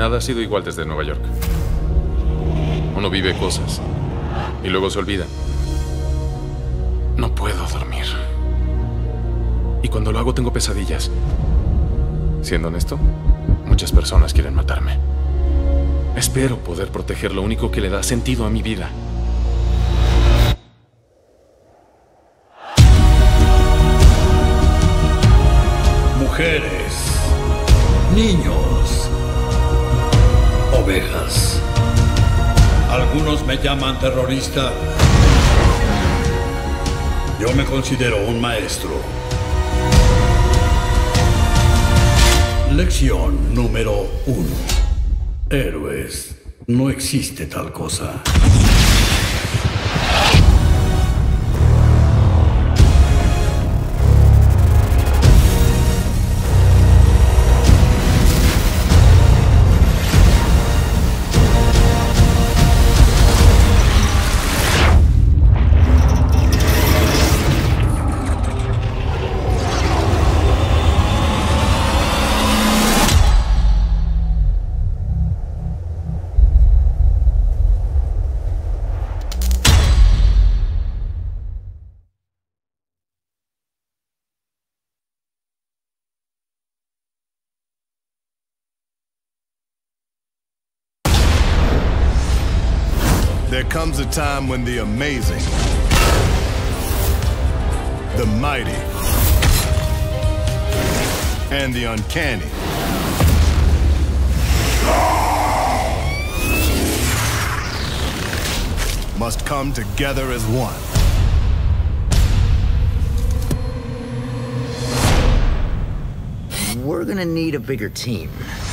Nada ha sido igual desde Nueva York. Uno vive cosas y luego se olvida. No puedo dormir. Y cuando lo hago tengo pesadillas. Siendo honesto, muchas personas quieren matarme. Espero poder proteger lo único que le da sentido a mi vida. Mujeres, niños, ovejas. Algunos me llaman terrorista. Yo me considero un maestro. Lección número 1. Héroes. No existe tal cosa. There comes a time when the amazing, the mighty, and the uncanny must come together as one. We're gonna need a bigger team.